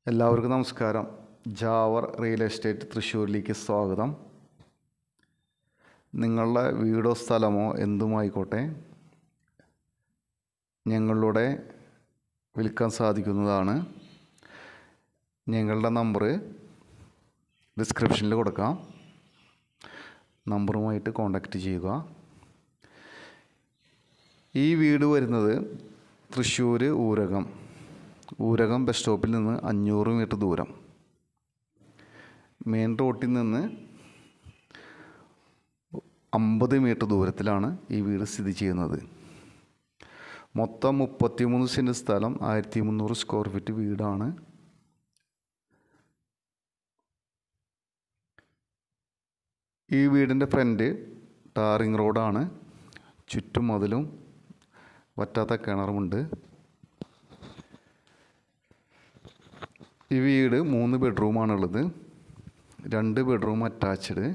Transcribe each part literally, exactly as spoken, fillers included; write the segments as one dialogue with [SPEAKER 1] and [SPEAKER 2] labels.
[SPEAKER 1] എല്ലാവർക്കും നമസ്കാരം. Jawar real estate തൃശ്ശൂരിലേക്ക് സ്വാഗതം. നിങ്ങളുടെ വീടോ സ്ഥലമോ എന്തുമായിക്കോട്ടെ ഞങ്ങളിലൂടെ വിൽക്കാൻ സാധിക്കുന്നതാണ്. ഞങ്ങളുടെ നമ്പർ ഡിസ്ക്രിപ്ഷനിൽ കൊടുക്കാം. നമ്പറുമായിട്ട് കോൺടാക്റ്റ് ചെയ്യുക. ഈ വീട് വരുന്നത് തൃശ്ശൂർ ഊരകം ഊരകം ബസ് സ്റ്റോപ്പിൽ നിന്ന് അഞ്ഞൂറ് മീറ്റർ ദൂരം, മെയിൻ റോട്ടിൽ നിന്ന് അമ്പത് മീറ്റർ ദൂരത്തിലാണ് ഈ വീട് സ്ഥിതി ചെയ്യുന്നത്. മൊത്തം മുപ്പത്തി മൂന്ന് സെൻറ്റ് സ്ഥലം, ആയിരത്തി മുന്നൂറ് സ്ക്വയർ ഫീറ്റ് വീടാണ്. ഈ വീടിൻ്റെ ഫ്രണ്ട് ടാറിങ് റോഡാണ്. ചുറ്റും മതിലും വറ്റാത്ത കിണറുമുണ്ട്. ഈ വീട് മൂന്ന് ബെഡ്റൂമാണുള്ളത്. രണ്ട് ബെഡ്റൂം അറ്റാച്ച്ഡ്.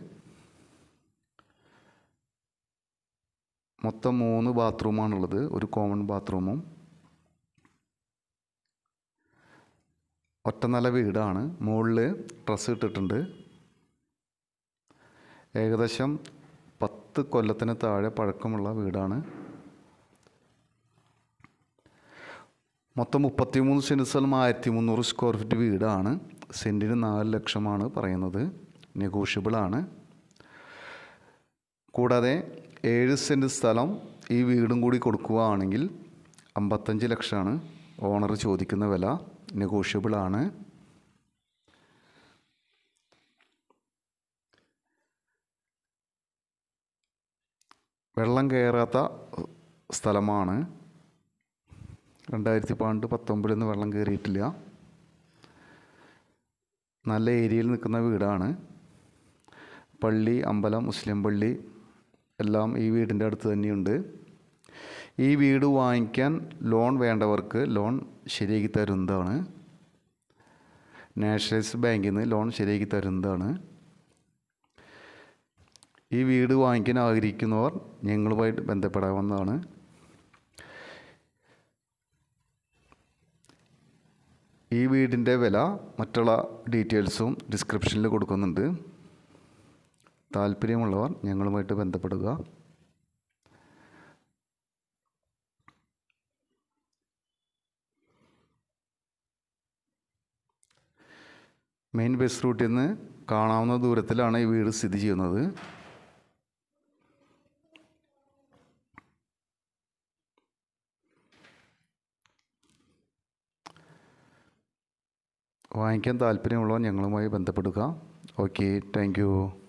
[SPEAKER 1] മൊത്തം മൂന്ന് ബാത്റൂമാണുള്ളത്, ഒരു കോമൺ ബാത്റൂമും. ഒറ്റ നില വീടാണ്. മുകളിൽ ഡ്രസ്സ് ഇട്ടിട്ടുണ്ട്. ഏകദേശം പത്ത് കൊല്ലത്തിന് താഴെ പഴക്കമുള്ള വീടാണ്. മൊത്തം മുപ്പത്തി മൂന്ന് സെൻറ്റ് സ്ഥലം, ആയിരത്തി മുന്നൂറ് സ്ക്വയർ ഫീറ്റ് വീടാണ്. സെൻറ്റിന് നാല് ലക്ഷമാണ് പറയുന്നത്. നെഗോഷ്യബിളാണ്. കൂടാതെ ഏഴ് സെൻറ്റ് സ്ഥലം ഈ വീടും കൂടി കൊടുക്കുകയാണെങ്കിൽ അമ്പത്തഞ്ച് ലക്ഷമാണ് ഓണർ ചോദിക്കുന്ന വില. നെഗോഷ്യബിളാണ്. വെള്ളം കയറാത്ത സ്ഥലമാണ്. രണ്ടായിരത്തി പന്ത്രണ്ട് പത്തൊമ്പതിലൊന്നും വെള്ളം കയറിയിട്ടില്ല. നല്ല ഏരിയയിൽ നിൽക്കുന്ന വീടാണ്. പള്ളി, അമ്പലം, മുസ്ലിം പള്ളി എല്ലാം ഈ വീടിൻ്റെ അടുത്ത് തന്നെയുണ്ട്. ഈ വീട് വാങ്ങിക്കാൻ ലോൺ വേണ്ടവർക്ക് ലോൺ ശരിയാക്കി തരുന്നതാണ്. നാഷണലൈസ്ഡ് ബാങ്കിൽ നിന്ന് ലോൺ ശരിയാക്കി തരുന്നതാണ്. ഈ വീട് വാങ്ങിക്കാൻ ആഗ്രഹിക്കുന്നവർ ഞങ്ങളുമായിട്ട് ബന്ധപ്പെടാവുന്നതാണ്. ഈ വീടിൻ്റെ വില മറ്റുള്ള ഡീറ്റെയിൽസും ഡിസ്ക്രിപ്ഷനിൽ കൊടുക്കുന്നുണ്ട്. താല്പര്യമുള്ളവർ ഞങ്ങളുമായിട്ട് ബന്ധപ്പെടുക. മെയിൻ ബസ് റൂട്ടിൽ നിന്ന് കാണാവുന്ന ദൂരത്തിലാണ് ഈ വീട് സ്ഥിതി ചെയ്യുന്നത്. വാങ്ങിക്കാൻ താല്പര്യമുള്ളവർ ഞങ്ങളുമായി ബന്ധപ്പെടുക. Okay, thank U.